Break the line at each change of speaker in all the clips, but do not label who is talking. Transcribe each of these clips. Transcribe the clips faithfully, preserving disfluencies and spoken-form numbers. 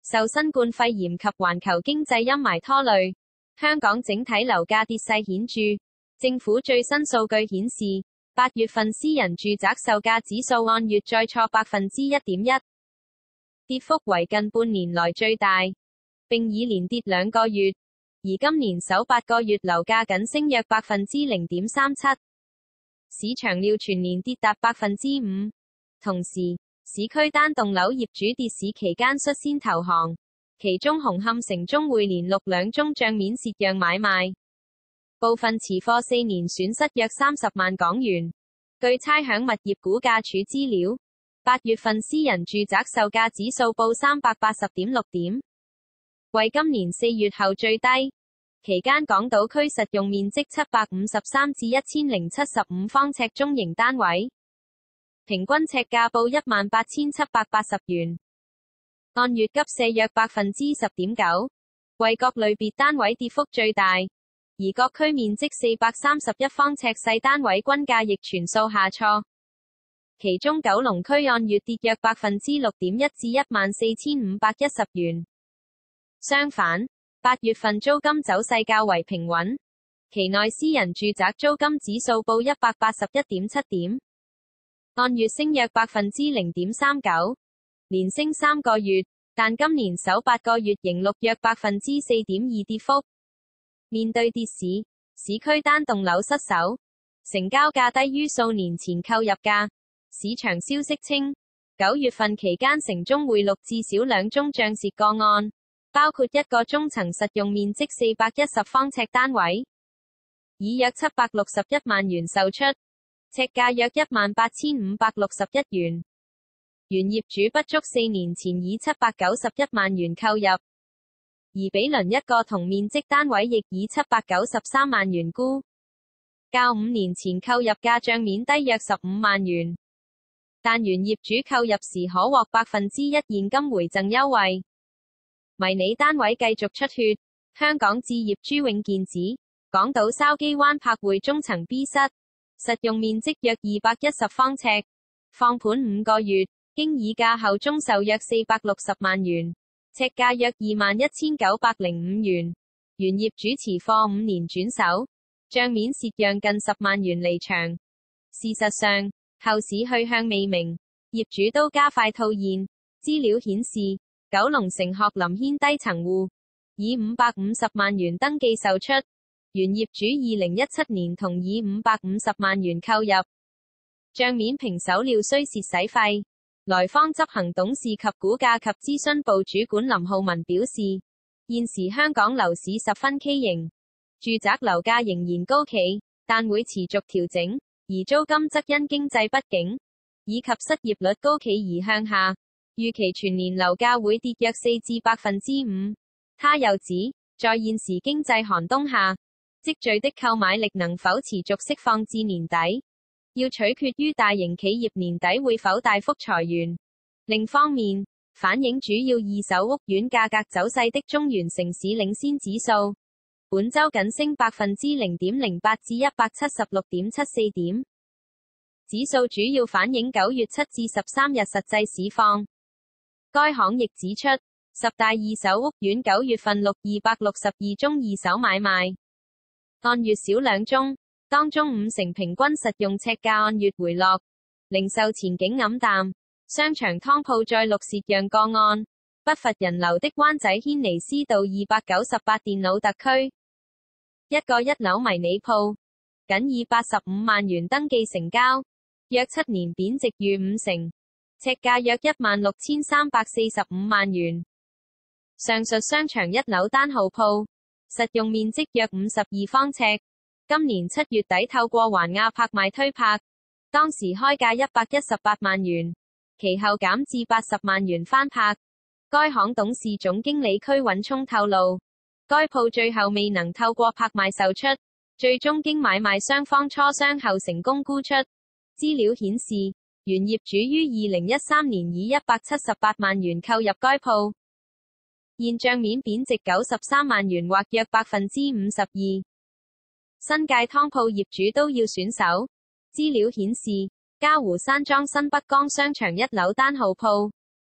受新冠肺炎及環球經濟陰霾拖累，香港整體樓價跌勢顯著。政府最新數據顯示，八月份私人住宅售價指數按月再挫百分之一點一，跌幅為近半年來最大，並已連跌兩個月。而今年首八個月樓價僅升約百分之零點三七，市場料全年跌達百分之五。同時，市區單棟樓業主跌市期間率先投降，其中紅磡城中匯連錄兩宗帳面蝕讓買賣，部分持貨四年損失約三十萬港元。據差餉物業估價署資料，八月份私人住宅售價指數報三百八十點六點，為今年四月後最低。期間港島區實用面積七百五十三至一千零七十五方尺中型單位，平均尺價報一萬八千七百八十元，按月急瀉約百分之十點九，為各類別單位跌幅最大。而各區面積四百三十一方尺細單位均價亦全數下挫，其中九龍區按月跌約百分之六點一至一萬四千五百一十元。相反，八月份租金走勢較為平穩，期內私人住宅租金指數報一百八十一點七點，按月升約百分之零點三九，連升三個月，但今年首八個月仍錄約百分之四點二跌幅。面對跌市，市區單棟樓失守，成交價低於數年前購入價。市場消息稱，九月份期間城中匯錄至少兩宗漲蝕個案，包括一個中層實用面積四百一十方尺單位，以約七百六十一萬元售出，尺價約一萬八千五百六十一元。原業主不足四年前以七百九十一萬元購入，而比鄰一個同面積單位亦以七百九十三萬元沽，較五年前購入價帳面低約十五萬元。但原業主購入時可獲百分之一現金回贈優惠。迷你單位繼續出血，香港置業朱永健指，港島筲箕灣柏匯中層 B 室，實用面積約二百一十方尺，放盤五個月，經議價後終售約四百六十萬元，尺價約二萬一千九百零五元。原業主持貨五年轉手，帳面蝕讓近十萬元離場。事實上，後市去向未明，業主都加快套現。資料顯示，九龍城鶴林軒低層戶以五百五十萬元登記售出，原業主二零一七年同以五百五十萬元購入，帳面平手料需蝕使費。萊坊執行董事及估價及諮詢部主管林浩文表示，現時香港樓市十分畸形，住宅樓價仍然高企，但會持續調整，而租金則因經濟不景以及失業率高企而向下，預期全年樓價會跌約四至百分之五。他又指，在現時經濟寒冬下，積聚的購買力能否持續釋放至年底，要取決於大型企業年底會否大幅裁員。另一方面，反映主要二手屋苑價格走勢的中原城市領先指數，本周僅升百分之零點零八至一百七十六點七四點。指數主要反映九月七至十三日實際市況。該行亦指出，十大二手屋苑九月份錄二百六十二宗二手買賣，按月少兩宗，當中五成平均實用尺價按月回落，零售前景黯淡。商場湯鋪再錄蝕讓個案，不乏人流的灣仔軒尼詩道二百九十八電腦特區，一個一樓迷你鋪，僅以八十五萬元登記成交，約七年貶值逾五成，尺價約一萬六千三百四十五萬元。上述商場一樓單號鋪，實用面積約五十二方尺，今年七月底透過環亞拍賣推拍，當時開價一百一十八萬元，其後減至八十萬元翻拍。該行董事總經理區允聰透露，該鋪最後未能透過拍賣售出，最終經買賣雙方磋商後成功沽出。資料顯示，原業主於二零一三年以一百七十八萬元購入該鋪，現帳面貶值九十三萬元或約百分之五十二。新界湯鋪業主都要選手。資料顯示，嘉湖山莊新北江商場一樓單號鋪，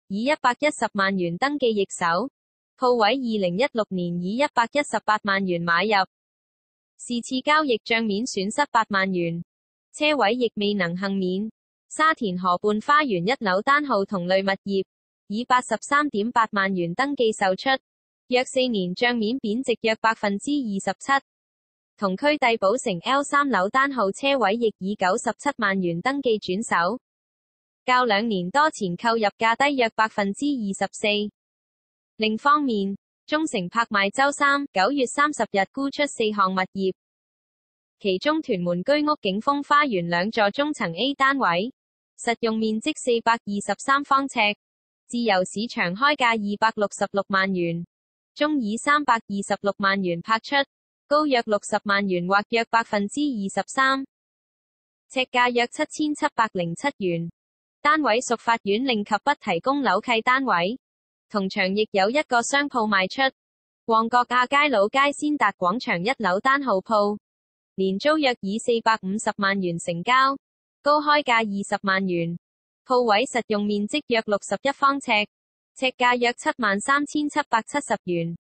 以一百一十萬元登記易手，鋪位二零一六年以一百一十八萬元買入，是次交易賬面損失八萬元，車位亦未能幸免。沙田河畔花園一樓單號同類物業，以八十三點八萬元登記售出，約四年賬面貶值約百分之二十七。同區帝寶城 L 三樓單號車位亦以九十七萬元登記轉手，較兩年多前購入價低約百分之二十四。另方面，中誠拍賣周三九月三十日沽出四項物業，其中屯門居屋景豐花園兩座中層 A 單位，實用面積四百二十三方尺，自由市場開價二百六十六萬元，中以三百二十六萬元拍出，高約六十萬元或約百分之二十三，尺價約七千七百零七元。單位屬法院令及不提供樓契單位，同場亦有一個商鋪賣出，旺角亞皆老街先達廣場一樓單號鋪，年租約以四百五十萬元成交，高開價二十萬元，鋪位實用面積約六十一方尺，尺價約七萬三千七百七十元。